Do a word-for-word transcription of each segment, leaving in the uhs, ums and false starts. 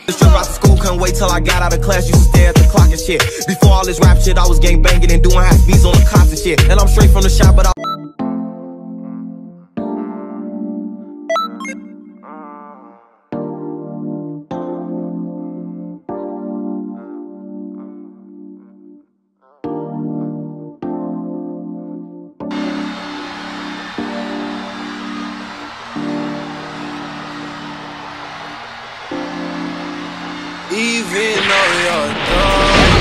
Strip out to school, couldn't wait till I got out of class. Used to stare at the clock and shit. Before all this rap shit, I was gang banging and doing high speeds on the cops and shit. And I'm straight from the shop, but I even though you're done,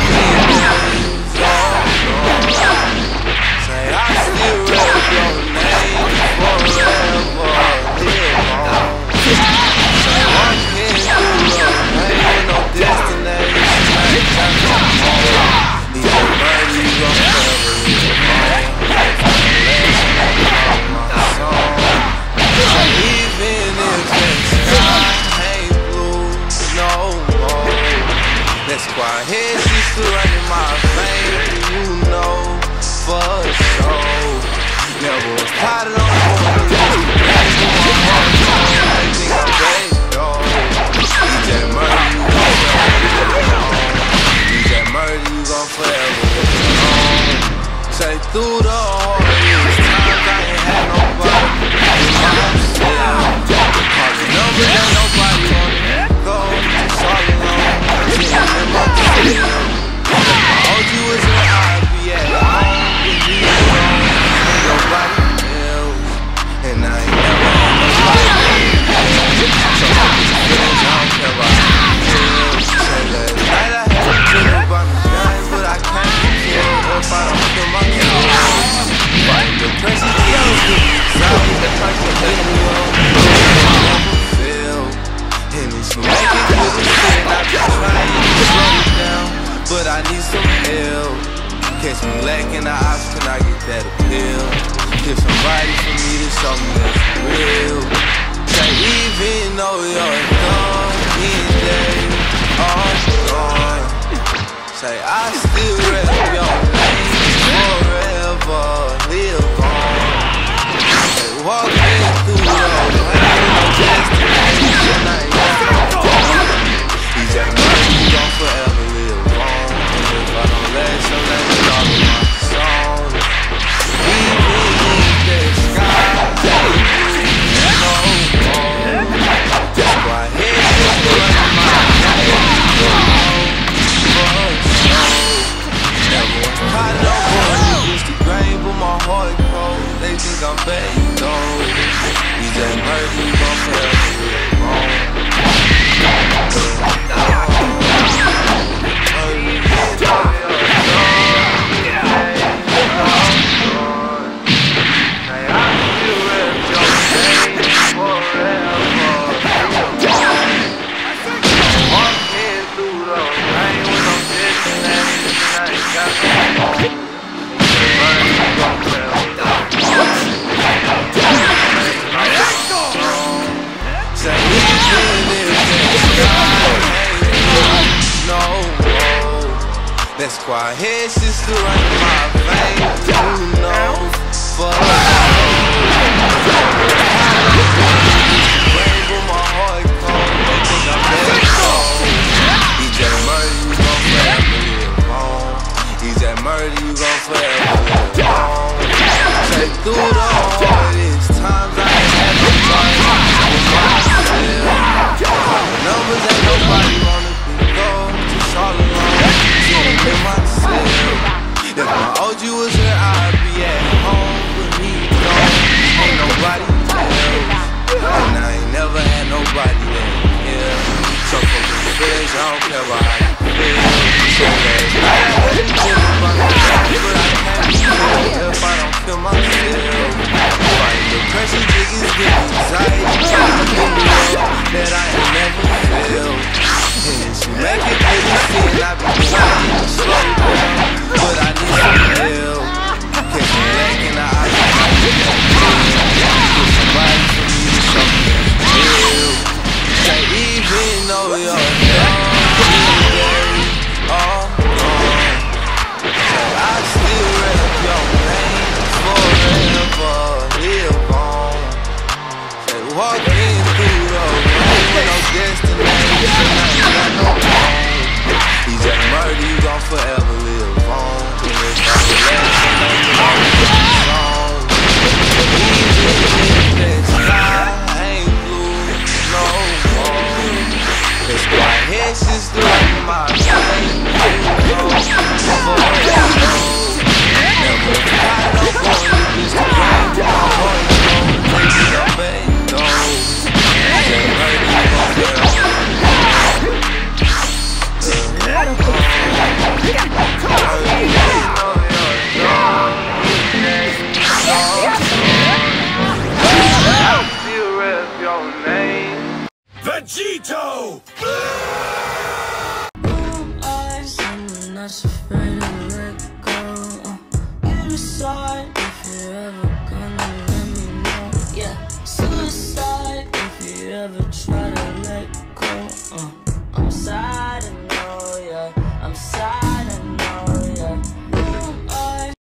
say I still rap your name forever, live on. Say one can't do the pain with no destination, like I'm home. Need your money, you gon' forever live on. My song. Even if the sky ain't blue no more, that's why his sister running my veins, you know, for sure. Never was tired of the morning, I think I'm bad, dog. D J Murder, you gon' forever live on. D J Murder, you gon' forever live on. Say through the hardest times, I ain't had nobody in myself. All the numbers ain't nobody on it, go, just all alone. In my field, my O G was in I B at home with me alone, and nobody else, and I ain't never had nobody else. So fuck with your feelings, I don't care about how you feel. Say last night I had a dream about me guns, but I can't kill if I don't feel my kills. Fighting depression, kills me, sorry, the price of letting me go. Never feel, and it's you make it to the shit, I be trying to slow it down, but I need some help. Catch me lacking the ops, can I get that appeal? Get somebody for me to show me that's real. Say even though you're gone, these days are gone. Say I still rap your name forever, live on. Say walking through the rain, no destination, I ain't got no time. D J Murder, you gon' forever live on. If I don't let some let me all in my song. Even if the sky ain't blue no more, that's why his sister running my name for sure. Never was caught no boy, used to grain, but my heart cold. They think I'm bad, you know. D J Murder, you gon' forever live on. That's why his sister running my veins, you know, for rainbow, my heart cold, they think I'm dead cold. D J Murder, you gon' forever live on. D J Murder, you gon' forever live on. Say through the hardest times, I ain't had no time with myself. The numbers ain't nobody wanna be gold, just all alone. In myself. If my O G was here, I'd be at home with me, no, ain't nobody else. And I ain't never had nobody that care. So fuck with the feelings, I don't care about how you feel. So last night I had a dream about me, but I can't feel if I don't feel myself. Fighting depression, jiggers, get anxiety, trying to get me up that I ain't never felt. And she make it good to see, and I be trying to slow down, but I need some help. Catch me lacking the eyes, I get somebody for me to show me that's real. Say even though you're gone, all gone. Say I still rap your name forever, live on. Say walking through the rain with no destination, sister in my life. Never got up on you just to grab my heart. Baby, I'm back, no. That murder you gon' feel. Vegito! I'm not afraid to let go. You decide if you're ever